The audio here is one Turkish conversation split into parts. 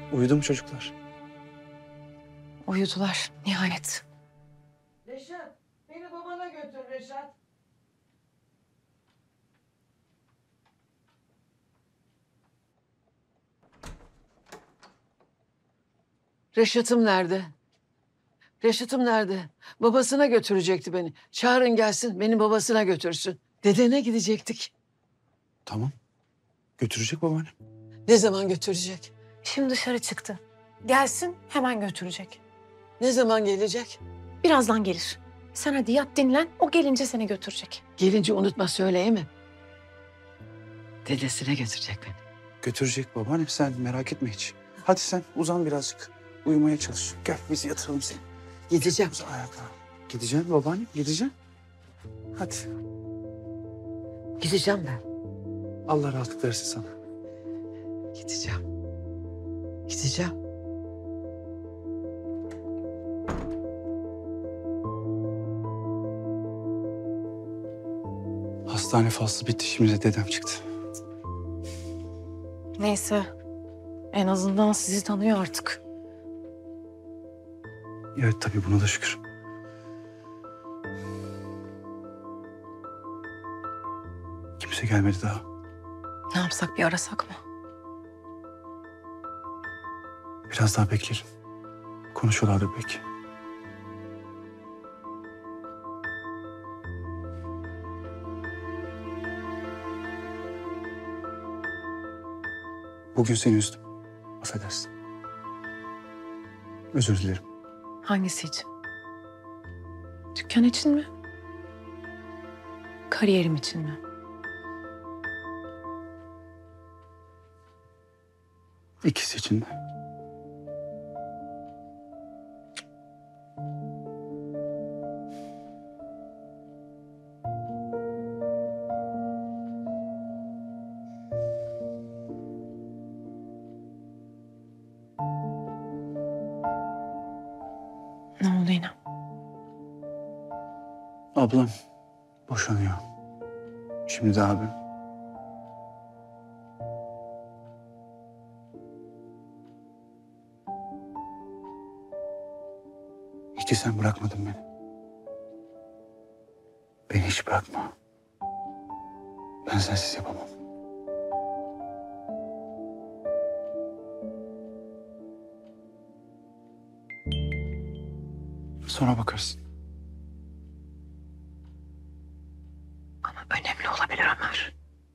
Uyudu mu çocuklar? Uyudular nihayet. Reşat, beni babana götür Reşat. Reşat'ım nerede? Reşat'ım nerede? Babasına götürecekti beni. Çağırın gelsin, beni babasına götürsün. Dedene gidecektik. Tamam. Götürecek babaannem. Ne zaman götürecek? Şimdi dışarı çıktı. Gelsin hemen götürecek. Ne zaman gelecek? Birazdan gelir. Sen hadi yat dinlen. O gelince seni götürecek. Gelince unutma söyleyeyim mi? Dedesine götürecek beni. Götürecek babaannem, sen merak etme hiç. Hadi sen uzan birazcık. Uyumaya çalış. Gel biz yatıralım seni. Gideceğim. Uzan ayağa. Gideceğim babaannem, gideceğim. Hadi. Gideceğim ben. Allah rahatlık versin sana. Gideceğim. Gideceğim. Hastane faslı bitti, şimdi de dedem çıktı. Neyse. En azından sizi tanıyor artık. Evet tabii, buna da şükür. Kimse gelmedi daha. Ne yapsak, bir arasak mı? Biraz daha bekleyelim. Konuşuyorlardır belki. Bugün seni üzdüm. Affedersin. Özür dilerim. Hangisi için? Dükkan için mi? Kariyerim için mi? İkisi için de. Ne oldu yine? Ablam boşanıyor. Şimdi de abim. Hiç de sen bırakmadın beni. Beni hiç bırakma. Ben sensiz yapamam. Sonra bakarsın. Ama önemli olabilir Ömer.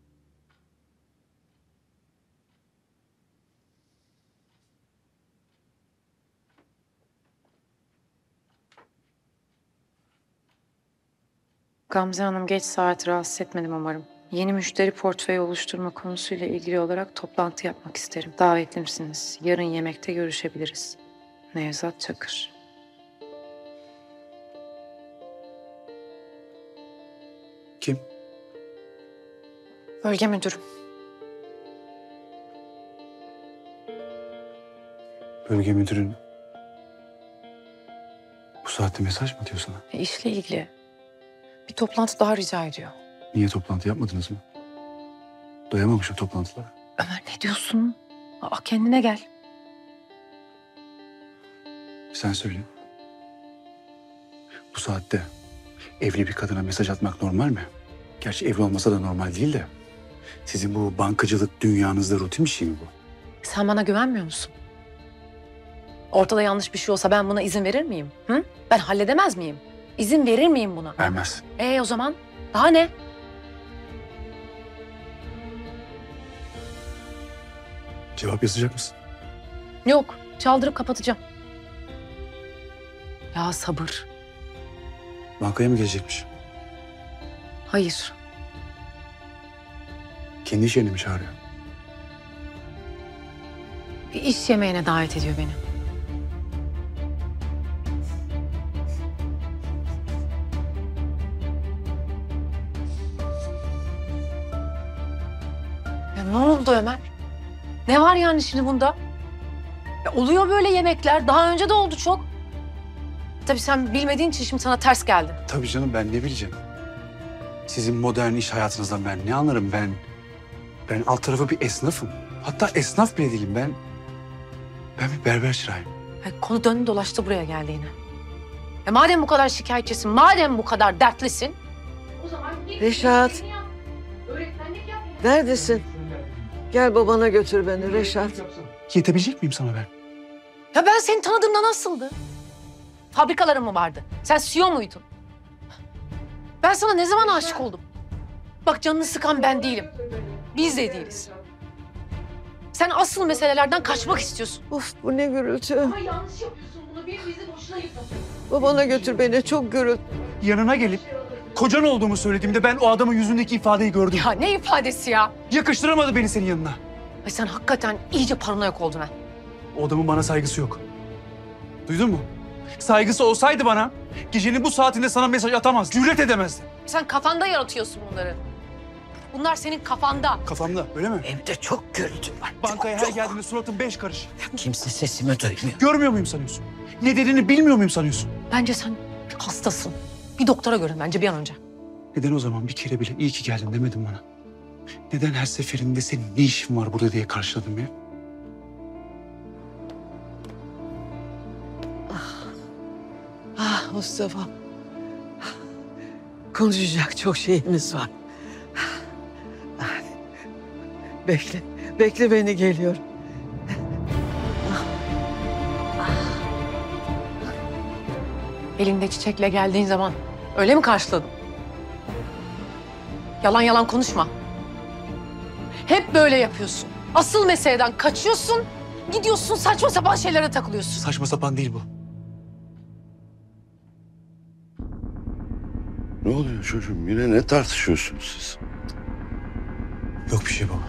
Gamze Hanım, geç saat rahatsız etmedim umarım. Yeni müşteri portföyü oluşturma konusuyla ilgili olarak toplantı yapmak isterim. Davetli misiniz? Yarın yemekte görüşebiliriz. Nevzat Çakır. Kim? Bölge müdürüm. Bölge müdürün bu saatte mesaj mı atıyor sana? İşle ilgili bir toplantı daha rica ediyor. Niye toplantı yapmadınız mı? Doyamamışım toplantılara. Ömer, ne diyorsun? Aa, kendine gel. Sen söyle. Bu saatte evli bir kadına mesaj atmak normal mi? Gerçi evli olmasa da normal değil de. Sizin bu bankacılık dünyanızda rutin bir şey mi bu? Sen bana güvenmiyor musun? Ortada yanlış bir şey olsa ben buna izin verir miyim? Hı? Ben halledemez miyim? İzin verir miyim buna? Vermez. O zaman daha ne? Cevap yazacak mısın? Yok, çaldırıp kapatacağım. Ya sabır. Bankaya mı gelecekmiş? Hayır. Kendi iş yerine mi çağırıyor? Bir iş yemeğine davet ediyor beni. Ya ne oldu Ömer? Ne var yani şimdi bunda? Ya oluyor böyle yemekler. Daha önce de oldu çok. Tabii sen bilmediğin için şimdi sana ters geldi. Tabii canım, ben ne bileceğim? Sizin modern iş hayatınızdan ben ne anlarım? Ben alt tarafı bir esnafım. Hatta esnaf bile değilim ben. Ben bir berber çırağıyım. Ay, konu döndü dolaştı buraya geldi yine. Madem bu kadar şikayetçisin, madem bu kadar dertlisin. O zaman git Reşat. mesleğini yap. Öğretmenlik yap. Neredesin? Gel babana götür beni Reşat. Yetebilecek miyim sana ben? Ya ben seni tanıdığımda nasıldı? Fabrikaların mı vardı? Sen CEO muydun? Ben sana ne zaman aşık oldum? Bak canını sıkan ben değilim. Biz de değiliz. Sen asıl meselelerden kaçmak istiyorsun. Of bu ne gürültü. Ama yanlış yapıyorsun bunu. Bizi boşuna yıpratın. Babana götür beni, çok gürültü. Yanına gelip kocan olduğumu söylediğimde ben o adamın yüzündeki ifadeyi gördüm. Ya ne ifadesi ya? Yakıştıramadı beni senin yanına. Ay sen hakikaten iyice paranoyak oldun ha. O adamın bana saygısı yok. Duydun mu? Saygısı olsaydı bana gecenin bu saatinde sana mesaj atamaz. Cüret edemezdi. Sen kafanda yaratıyorsun bunları. Bunlar senin kafanda. Kafamda öyle mi? Evde çok gürültü var. Bankaya her geldiğinde suratın 5 karış. Kimse sesimi duymuyor. Görmüyor muyum sanıyorsun? Ne dediğini bilmiyor muyum sanıyorsun? Bence sen hastasın. Bir doktora görün bence bir an önce. Neden o zaman bir kere bile iyi ki geldin demedin bana? Neden her seferinde senin ne işin var burada diye karşıladım ya? Ah Mustafa. Konuşacak çok şeyimiz var. Bekle, bekle beni geliyor. Elinde çiçekle geldiğin zaman öyle mi karşıladın? Yalan yalan konuşma. Hep böyle yapıyorsun. Asıl meseleden kaçıyorsun, gidiyorsun saçma sapan şeylere takılıyorsun. Saçma sapan değil bu. Ne oluyor çocuğum? Yine ne tartışıyorsunuz siz? Yok bir şey baba.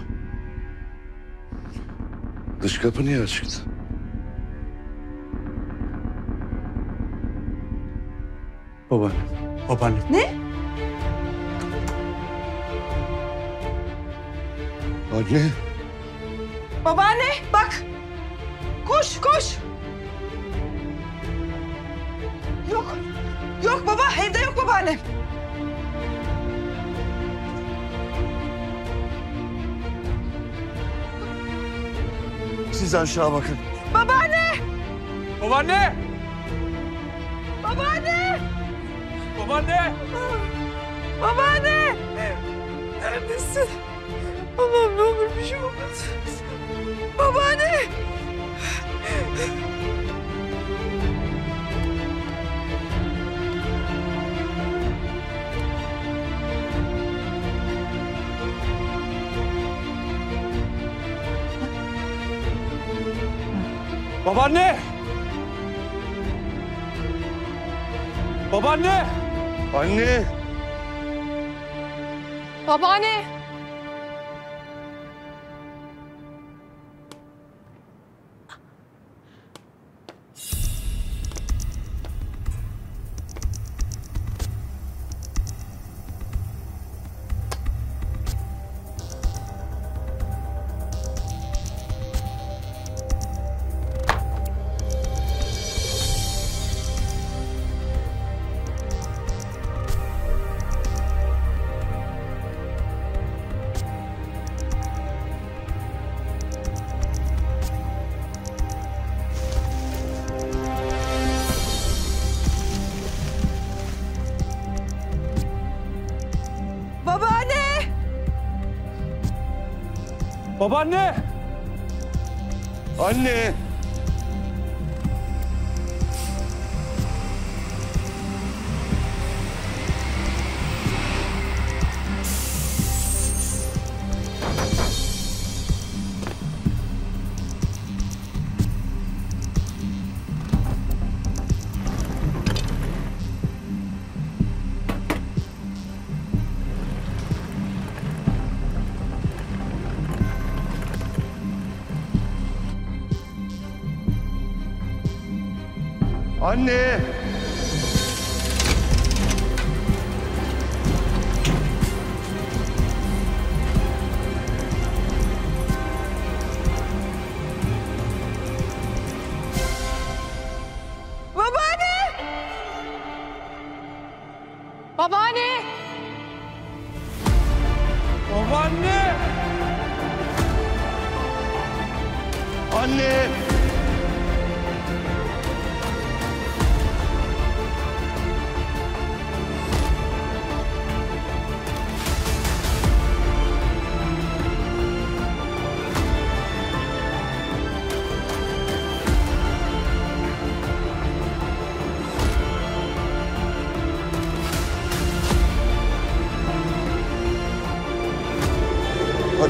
Dış kapı niye açıktı? Babaannem. Babaannem. Anne. Babaanne bak. Koş koş. Yok. Yok baba, evde yok babaannem. Siz aşağı bakın. Babaanne! Babaanne. Babaanne! Babaanne. Neredesin? Allah'ım ne olur bir şey olmasın. Babaanne. Babaanne! Babaanne! Anne. Babaanne! Babaanne. Babaanne! Anne. Anne. Babaanne! Babaanne! Anne.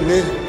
Anne!